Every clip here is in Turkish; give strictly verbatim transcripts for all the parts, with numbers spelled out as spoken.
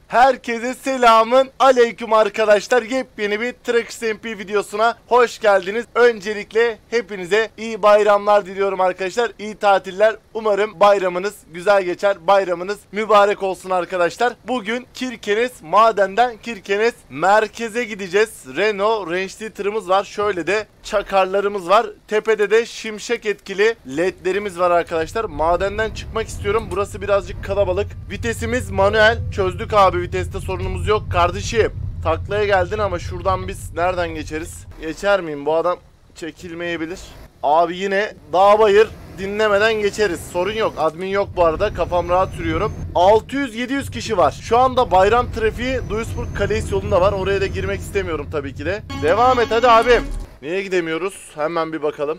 Herkese selamın aleyküm arkadaşlar. Yepyeni bir Trackers M P videosuna hoş geldiniz. Öncelikle hepinize iyi bayramlar diliyorum arkadaşlar. İyi tatiller. Umarım bayramınız güzel geçer. Bayramınız mübarek olsun arkadaşlar. Bugün Kirkenes madenden Kirkenes merkeze gideceğiz. Renault Range tırımız var. Şöyle de çakarlarımız var. Tepede de şimşek etkili ledlerimiz var arkadaşlar. Madenden çıkmak istiyorum. Burası birazcık kalabalık. Vitesimiz manuel. Çözdük abi, viteste sorunumuz yok. Kardeşim taklaya geldin ama şuradan biz nereden geçeriz? Geçer miyim? Bu adam çekilmeyebilir. Abi yine dağ bayır dinlemeden geçeriz. Sorun yok. Admin yok bu arada. Kafam rahat sürüyorum. altı yüz yedi yüz kişi var. Şu anda bayram trafiği Duisburg Kalesi yolunda var. Oraya da girmek istemiyorum tabii ki de. Devam et hadi abim. Niye gidemiyoruz? Hemen bir bakalım.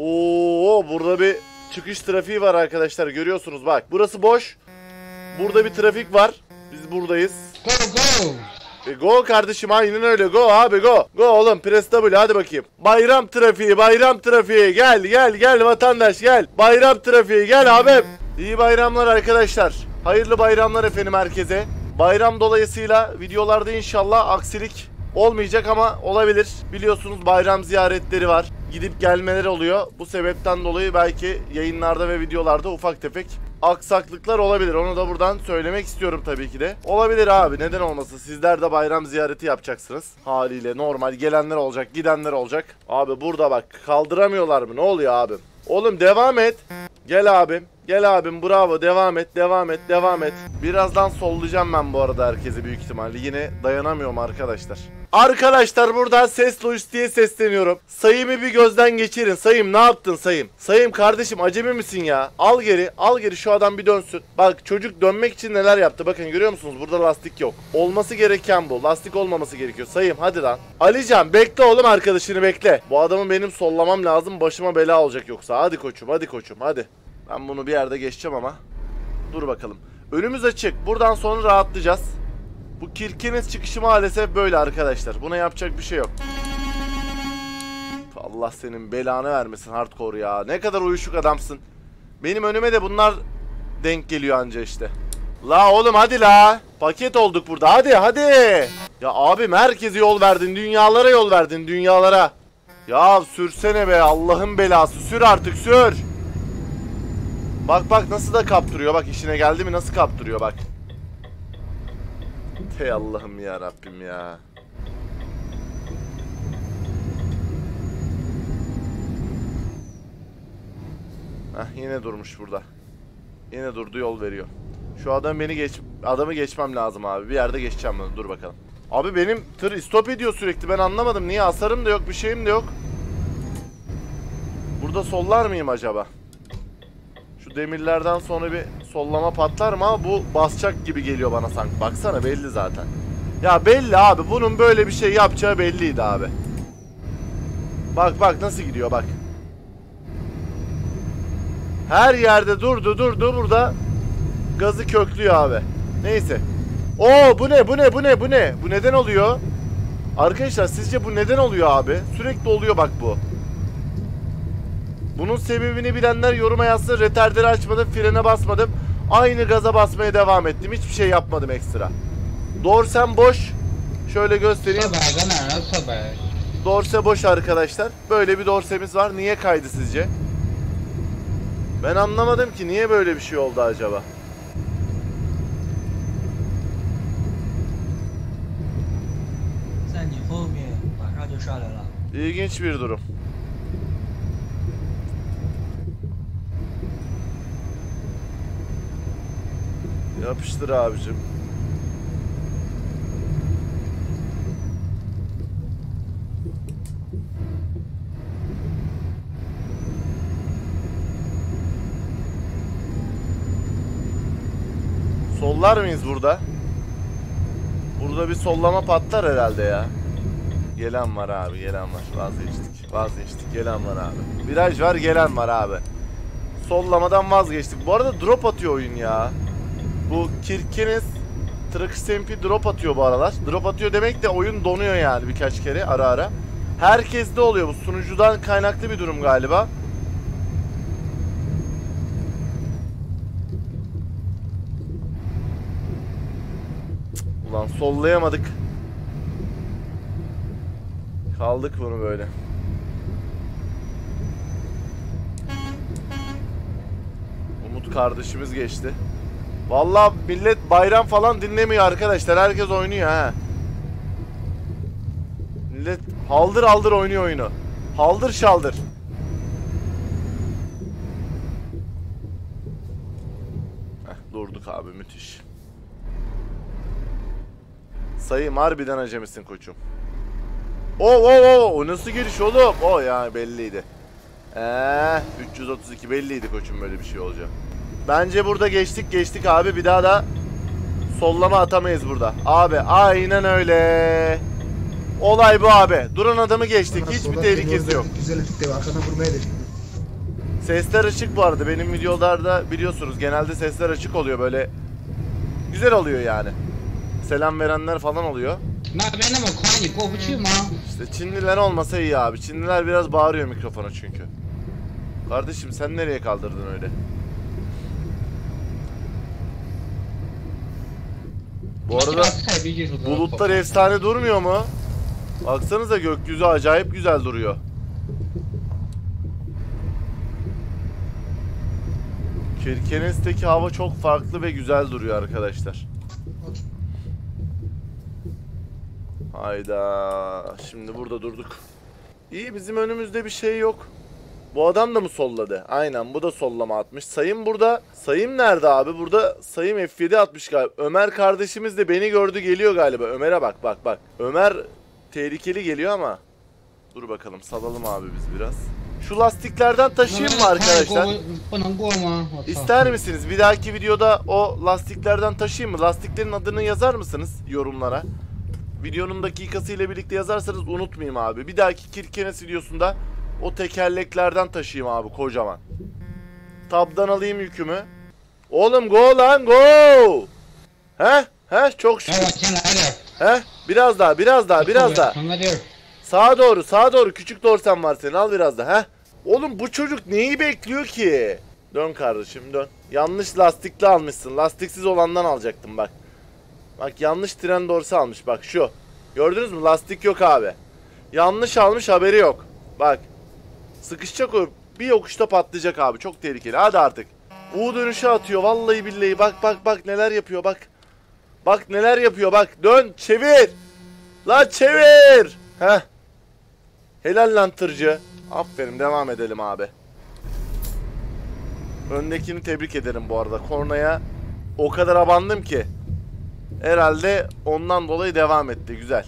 Oo, burada bir çıkış trafiği var arkadaşlar. Görüyorsunuz bak. Burası boş. Burada bir trafik var. Biz buradayız. Go go. E go kardeşim, aynen öyle. Go abi go. Go oğlum, press W, hadi bakayım. Bayram trafiği, bayram trafiği. Gel gel gel vatandaş gel. Bayram trafiği gel abim. İyi bayramlar arkadaşlar. Hayırlı bayramlar efendim herkese. Bayram dolayısıyla videolarda inşallah aksilik olmayacak ama olabilir. Biliyorsunuz bayram ziyaretleri var. Gidip gelmeler oluyor. Bu sebepten dolayı belki yayınlarda ve videolarda ufak tefek aksaklıklar olabilir. Onu da buradan söylemek istiyorum tabii ki de. Olabilir abi, neden olmasın. Sizler de bayram ziyareti yapacaksınız. Haliyle normal gelenler olacak, gidenler olacak. Abi burada bak, kaldıramıyorlar mı? Ne oluyor abim? Oğlum devam et. Gel abim. Gel abim, bravo, devam et devam et devam et. Birazdan sollayacağım ben bu arada herkese büyük ihtimalle. Yine dayanamıyorum arkadaşlar. Arkadaşlar buradan ses lojistiğe sesleniyorum. Sayım'ı bir gözden geçirin. Sayım ne yaptın Sayım? Sayım kardeşim, acemi misin ya? Al geri al geri, şu adam bir dönsün. Bak çocuk dönmek için neler yaptı. Bakın görüyor musunuz? Burada lastik yok. Olması gereken bu. Lastik olmaması gerekiyor. Sayım hadi lan. Alican bekle oğlum, arkadaşını bekle. Bu adamı benim sollamam lazım. Başıma bela olacak yoksa. Hadi koçum hadi koçum hadi. Ben bunu bir yerde geçeceğim ama. Dur bakalım. Önümüz açık. Buradan sonra rahatlayacağız. Bu Kirkenes çıkışı maalesef böyle arkadaşlar. Buna yapacak bir şey yok. Allah senin belanı vermesin hardcore ya. Ne kadar uyuşuk adamsın. Benim önüme de bunlar denk geliyor anca işte. La oğlum hadi la. Paket olduk burada. Hadi hadi. Ya abim herkese yol verdin. Dünyalara yol verdin. Dünyalara. Ya sürsene be. Allah'ın belası. Sür artık sür. Bak bak nasıl da kaptırıyor. Bak işine geldi mi nasıl kaptırıyor bak. Hey Allah'ım ya Rabbim ya. Heh, yine durmuş burada. Yine durdu, yol veriyor. Şu adam beni geç adamı geçmem lazım abi. Bir yerde geçeceğim ben. Dur bakalım. Abi benim tır stop ediyor sürekli. Ben anlamadım. Niye? Hasarım da yok, bir şeyim de yok. Burada sollar mıyım acaba? Şu demirlerden sonra bir sollama patlar mı ama bu basacak gibi geliyor bana sanki. Baksana belli zaten. Ya belli abi, bunun böyle bir şey yapacağı belliydi abi. Bak bak nasıl gidiyor bak. Her yerde durdu durdu, burada gazı köklüyor abi. Neyse. Oo bu ne bu ne bu ne bu ne? Bu neden oluyor? Arkadaşlar sizce bu neden oluyor abi? Sürekli oluyor bak bu. Bunun sebebini bilenler yoruma yazsın. Retarderi açmadım, frene basmadım. Aynı gaza basmaya devam ettim. Hiçbir şey yapmadım ekstra. Dorsem boş. Şöyle göstereyim. Dorse boş arkadaşlar. Böyle bir dorsemiz var. Niye kaydı sizce? Ben anlamadım ki niye böyle bir şey oldu acaba? İlginç bir durum. Yapıştır abicim. Sollar mıyız burada? Burada bir sollama patlar herhalde ya. Gelen var abi, gelen var. Vazgeçtik. Vazgeçtik. Gelen var abi. Viraj var, gelen var abi. Sollamadan vazgeçtik. Bu arada drop atıyor oyun ya. Bu Kirkenes Trackers M P drop atıyor bu aralar. Drop atıyor demek de oyun donuyor yani birkaç kere ara ara. Herkeste oluyor bu. Sunucudan kaynaklı bir durum galiba. Ulan sollayamadık. Kaldık bunu böyle. Umut kardeşimiz geçti. Vallahi millet bayram falan dinlemiyor arkadaşlar. Herkes oynuyor ha. Millet haldır haldır oynuyor oyunu. Haldır şaldır. Heh, durduk abi, müthiş. Sayım harbiden acemisin koçum. Oo oo oo, o nasıl giriş oğlum? O ya belliydi. Eee üç yüz otuz iki belliydi koçum, böyle bir şey olacak. Bence burada geçtik geçtik abi, bir daha da sollama atamayız burada. Abi aynen öyle. Olay bu abi. Duran adamı geçtik. Hiçbir tehlikesi yok. Güzel etikte var. Arkadan vurmaya da. Sesler açık bu arada. Benim videolarda biliyorsunuz genelde sesler açık oluyor, böyle güzel oluyor yani. Selam verenler falan oluyor. İşte Çinliler olmasa iyi abi. Çinliler biraz bağırıyor mikrofona çünkü. Kardeşim sen nereye kaldırdın öyle? Bu arada bulutlar efsane durmuyor mu? Baksanıza, gökyüzü acayip güzel duruyor. Kirkenes'teki hava çok farklı ve güzel duruyor arkadaşlar. Hayda. Şimdi burada durduk. İyi, bizim önümüzde bir şey yok. Bu adam da mı solladı? Aynen, bu da sollama atmış. Sayım burada. Sayım nerede abi? Burada Sayım F yedi atmış galiba. Ömer kardeşimiz de beni gördü, geliyor galiba. Ömer'e bak bak bak. Ömer tehlikeli geliyor ama. Dur bakalım, salalım abi biz biraz. Şu lastiklerden taşıyayım mı arkadaşlar? İster misiniz? Bir dahaki videoda o lastiklerden taşıyayım mı? Lastiklerin adını yazar mısınız yorumlara? Videonun dakikası ile birlikte yazarsanız unutmayayım abi. Bir dahaki Kirkenes videosunda o tekerleklerden taşıyayım abi, kocaman. Tab'dan alayım yükümü. Oğlum go lan go. He? He? Çok şükür. He? Biraz daha, biraz daha, biraz daha. Sağa doğru, sağa doğru. Küçük dorsen var senin. Al biraz da. He? Oğlum bu çocuk neyi bekliyor ki? Dön kardeşim, dön. Yanlış lastikli almışsın. Lastiksiz olandan alacaktım bak. Bak yanlış tren dorsi almış. Bak şu. Gördünüz mü? Lastik yok abi. Yanlış almış, haberi yok. Bak. Sıkışacak o. Bir yokuşta patlayacak abi. Çok tehlikeli. Hadi artık. U dönüşü atıyor. Vallahi billahi. Bak bak bak neler yapıyor bak. Bak neler yapıyor bak. Dön. Çevir. La çevir. Heh. Helal lan tırcı. Aferin. Devam edelim abi. Öndekini tebrik ederim bu arada. Kornaya o kadar abandım ki. Herhalde ondan dolayı devam etti. Güzel.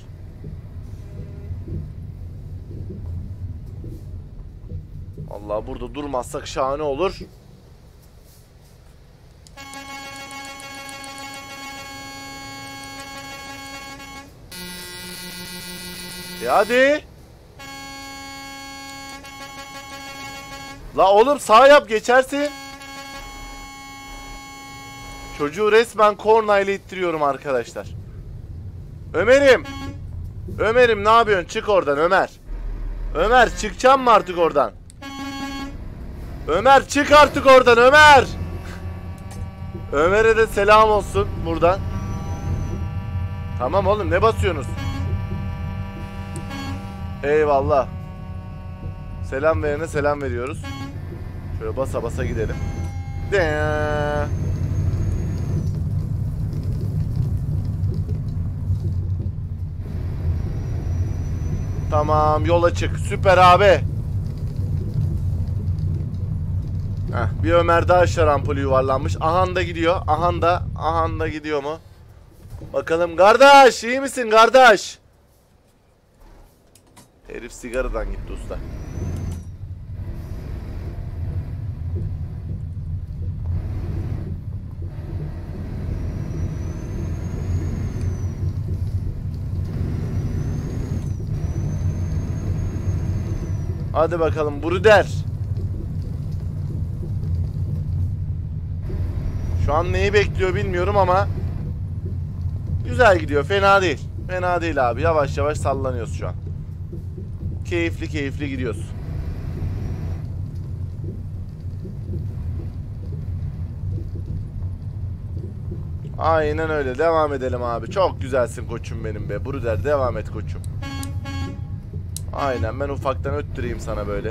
Allah, burada durmazsak şahane olur. E hadi. La oğlum sağ yap, geçersin. Çocuğu resmen kornayla ittiriyorum arkadaşlar. Ömer'im. Ömer'im ne yapıyorsun? Çık oradan Ömer. Ömer çıkacağım mı artık oradan? Ömer çık artık oradan Ömer. Ömer'e de selam olsun buradan. Tamam oğlum, ne basıyorsunuz? Eyvallah. Selam verene selam veriyoruz. Şöyle basa basa gidelim. De. Tamam, yol açık. Süper abi. Heh, bir Ömer daha şarampolü yuvarlanmış. Ahan da gidiyor. Ahan da. Ahan da gidiyor mu? Bakalım. Kardeş iyi misin kardeş? Herif sigaradan gitti usta. Hadi bakalım Bruder. Şu an neyi bekliyor bilmiyorum ama güzel gidiyor, fena değil. Fena değil abi, yavaş yavaş sallanıyoruz şu an. Keyifli keyifli gidiyoruz. Aynen öyle. Devam edelim abi. Çok güzelsin koçum benim be. Bruder devam et koçum. Aynen, ben ufaktan öttüreyim sana böyle.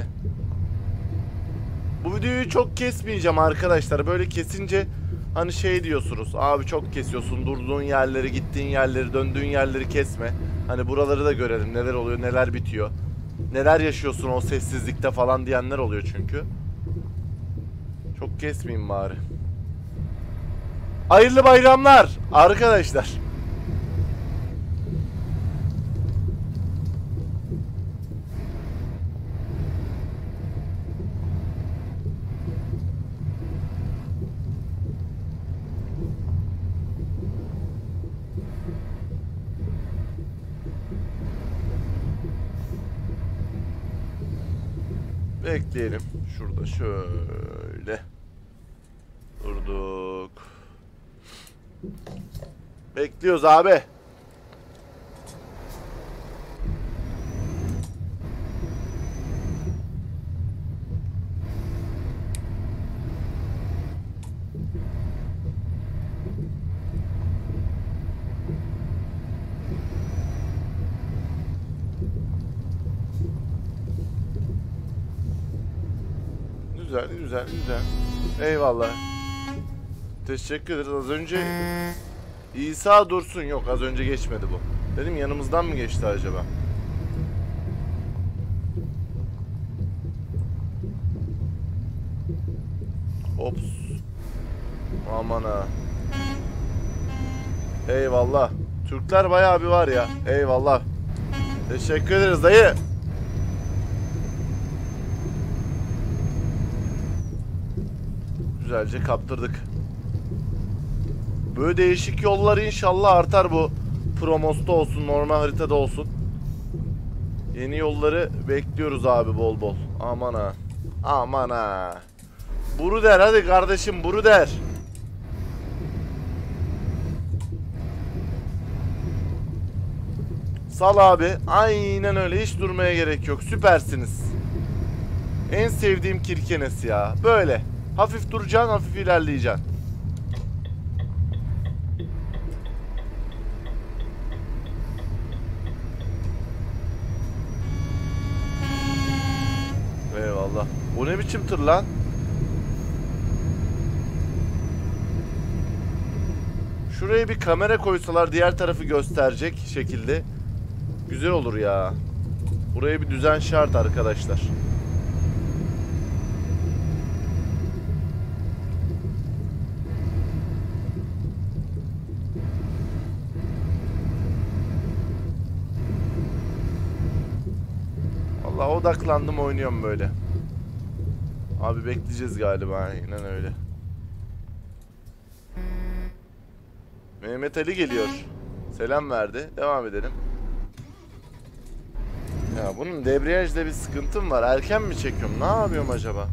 Bu videoyu çok kesmeyeceğim arkadaşlar. Böyle kesince hani şey diyorsunuz. Abi çok kesiyorsun. Durduğun yerleri, gittiğin yerleri, döndüğün yerleri kesme. Hani buraları da görelim. Neler oluyor, neler bitiyor. Neler yaşıyorsun o sessizlikte falan diyenler oluyor çünkü. Çok kesmeyeyim bari. Hayırlı bayramlar arkadaşlar. Bekleyelim. Şurada şöyle. Durduk. Bekliyoruz abi. Güzel, güzel, güzel. Eyvallah. Teşekkür ederiz. Az önce İsa Dursun, yok az önce geçmedi bu. Dedim yanımızdan mı geçti acaba? Ops. Aman ha. Eyvallah. Türkler bayağı bir var ya. Eyvallah. Teşekkür ederiz dayı. Güzelce kaptırdık. Böyle değişik yollar inşallah artar bu. Promos'ta olsun, normal haritada olsun. Yeni yolları bekliyoruz abi bol bol. Aman ha. Aman ha. Bruder hadi kardeşim, Bruder. Sal abi. Aynen öyle, hiç durmaya gerek yok. Süpersiniz. En sevdiğim Kirkenes ya. Böyle. Hafif duracaksın, hafif ilerleyeceksin. Eyvallah. O ne biçim tır lan? Şuraya bir kamera koysalar diğer tarafı gösterecek şekilde güzel olur ya. Buraya bir düzen şart arkadaşlar. Vallahi odaklandım, oynuyorum böyle. Abi bekleyeceğiz galiba, aynen öyle. Mehmet Ali geliyor. Selam verdi. Devam edelim. Ya bunun debriyajda bir sıkıntım var. Erken mi çekiyorum? Ne yapıyorum acaba?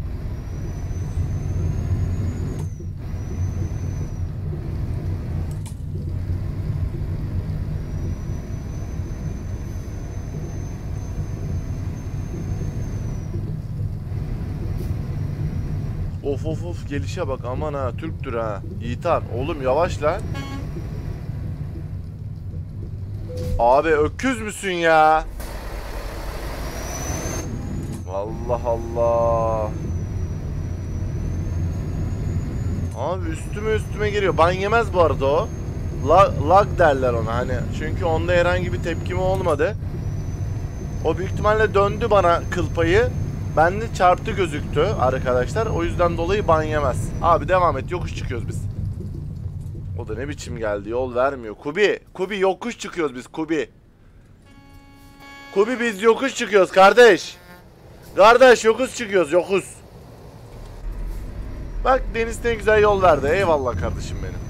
Of of of, gelişe bak, aman ha, Türktür ha. Yiğitan oğlum yavaş lan. Abi öküz müsün ya? Allah Allah. Abi üstüme üstüme geliyor. Ban yemez bu arada o. Lag, lag derler ona hani. Çünkü onda herhangi bir tepkimi olmadı. O büyük ihtimalle döndü bana kıl payı. Bende çarptı gözüktü arkadaşlar. O yüzden dolayı ban yemez. Abi devam et. Yokuş çıkıyoruz biz. O da ne biçim geldi. Yol vermiyor. Kubi. Kubi yokuş çıkıyoruz biz. Kubi. Kubi biz yokuş çıkıyoruz kardeş. Kardeş yokuş çıkıyoruz. Yokuş. Bak Deniz ne güzel yol verdi. Eyvallah kardeşim benim.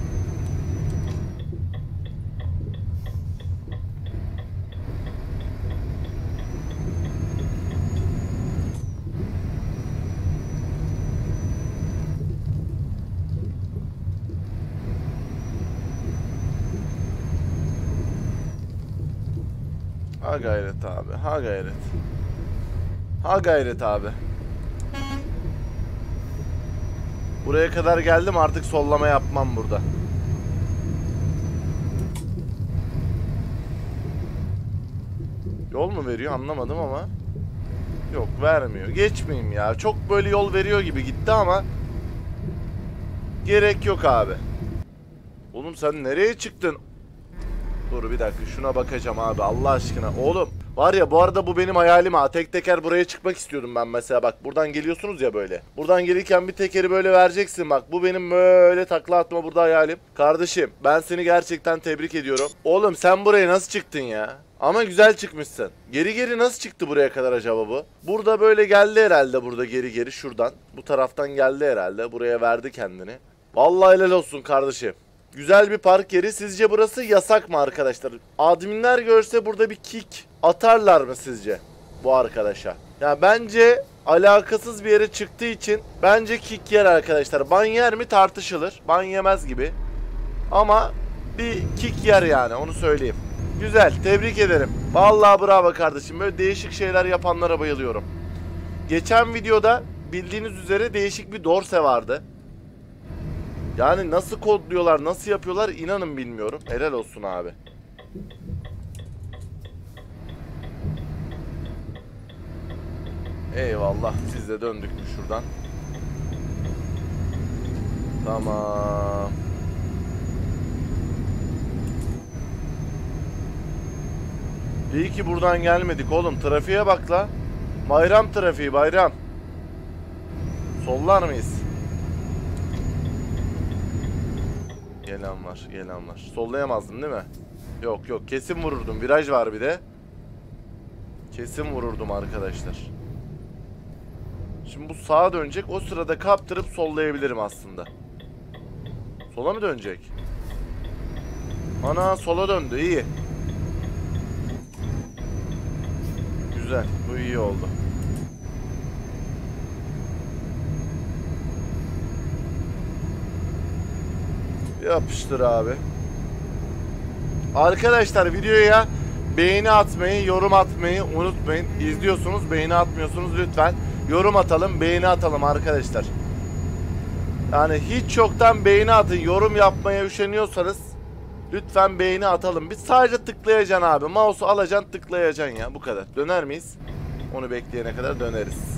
Ha gayret abi. Ha gayret. Ha gayret abi. Buraya kadar geldim, artık sollama yapmam burada. Yol mu veriyor anlamadım ama. Yok vermiyor. Geçmeyeyim ya. Çok böyle yol veriyor gibi gitti ama gerek yok abi. Oğlum sen nereye çıktın? Dur bir dakika şuna bakacağım abi Allah aşkına. Oğlum var ya bu arada bu benim hayalim ha. Tek teker buraya çıkmak istiyordum ben mesela. Bak buradan geliyorsunuz ya böyle. Buradan gelirken bir tekeri böyle vereceksin bak. Bu benim böyle takla atma burada hayalim. Kardeşim ben seni gerçekten tebrik ediyorum. Oğlum sen buraya nasıl çıktın ya? Ama güzel çıkmışsın. Geri geri nasıl çıktı buraya kadar acaba bu? Burada böyle geldi herhalde burada geri geri şuradan. Bu taraftan geldi herhalde. Buraya verdi kendini. Vallahi helal olsun kardeşim. Güzel bir park yeri. Sizce burası yasak mı arkadaşlar? Adminler görse burada bir kick atarlar mı sizce bu arkadaşa? Ya bence alakasız bir yere çıktığı için bence kick yer arkadaşlar. Ban yer mi tartışılır. Ban yemez gibi. Ama bir kick yer yani onu söyleyeyim. Güzel tebrik ederim. Vallahi bravo kardeşim. Böyle değişik şeyler yapanlara bayılıyorum. Geçen videoda bildiğiniz üzere değişik bir dorse vardı. Yani nasıl kodluyorlar, nasıl yapıyorlar inanın bilmiyorum. Helal olsun abi. Eyvallah. Siz de döndük mü şuradan? Tamam. İyi ki buradan gelmedik oğlum. Trafiğe bak la. Bayram trafiği bayram. Sollar mıyız? Gelen var, gelen var. Sollayamazdım değil mi? Yok yok kesin vururdum. Viraj var bir de. Kesin vururdum arkadaşlar. Şimdi bu sağa dönecek. O sırada kaptırıp sollayabilirim aslında. Sola mı dönecek? Ana sola döndü iyi. Güzel bu iyi oldu. Yapıştır abi. Arkadaşlar videoya beğeni atmayı, yorum atmayı unutmayın. İzliyorsunuz, beğeni atmıyorsunuz lütfen. Yorum atalım, beğeni atalım arkadaşlar. Yani hiç yoktan beğeni atın. Yorum yapmaya üşeniyorsanız lütfen beğeni atalım. Biz sadece tıklayacaksın abi. Mouse'u alacaksın, tıklayacaksın ya. Bu kadar. Döner miyiz? Onu bekleyene kadar döneriz.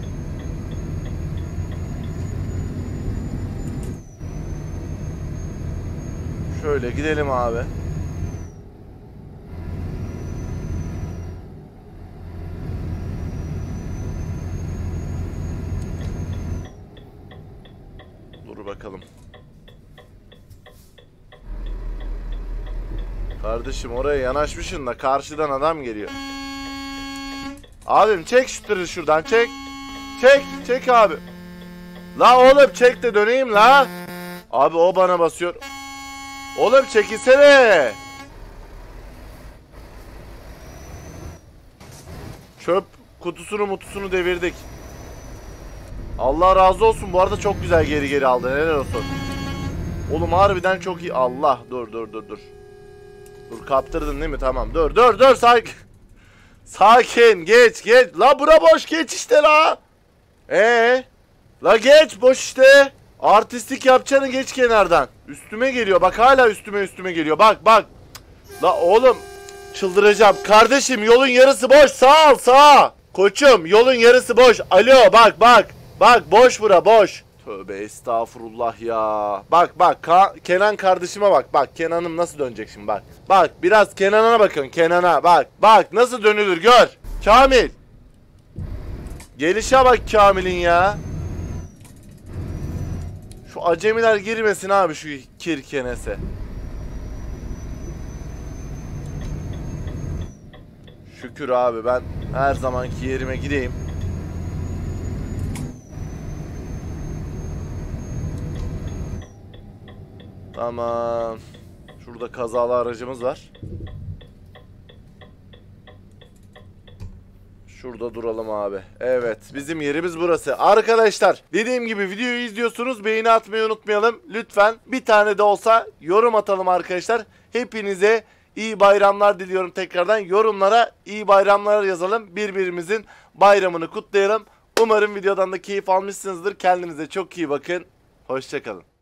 Şöyle gidelim abi. Dur bakalım. Kardeşim oraya yanaşmışsın da karşıdan adam geliyor. Abim çek şu tırı şuradan çek. Çek çek abi. La oğlum çek de döneyim la. Abi o bana basıyor. Oğlum çekilsene. Çöp kutusunu mutusunu devirdik. Allah razı olsun. Bu arada çok güzel geri geri aldın. Helal olsun. Oğlum harbiden çok iyi. Allah dur dur dur dur. Dur kaptırdın değil mi? Tamam. Dur dur dur sakin. Sakin geç geç. La bura boş geç işte la. Ee? La geç boş işte. Artistik yapacaksın geç kenardan. Üstüme geliyor. Bak hala üstüme üstüme geliyor. Bak bak. La oğlum çıldıracağım. Kardeşim yolun yarısı boş. Sağ ol sağ. Koçum yolun yarısı boş. Alo bak bak. Bak boş bura boş. Tövbe estağfurullah ya. Bak bak Ka Kenan kardeşime bak. Bak Kenan'ım nasıl dönecek şimdi bak. Bak biraz Kenan'a bakın Kenan'a bak. Bak nasıl dönülür gör. Kamil. Gelişe bak Kamil'in ya. Şu acemiler girmesin abi şu kirkenese. Şükür abi ben her zamanki yerime gideyim. Tamam. Şurada kazalı aracımız var. Şurada duralım abi. Evet bizim yerimiz burası. Arkadaşlar dediğim gibi videoyu izliyorsunuz. Beğeni atmayı unutmayalım. Lütfen bir tane de olsa yorum atalım arkadaşlar. Hepinize iyi bayramlar diliyorum tekrardan. Yorumlara iyi bayramlar yazalım. Birbirimizin bayramını kutlayalım. Umarım videodan da keyif almışsınızdır. Kendinize çok iyi bakın. Hoşça kalın.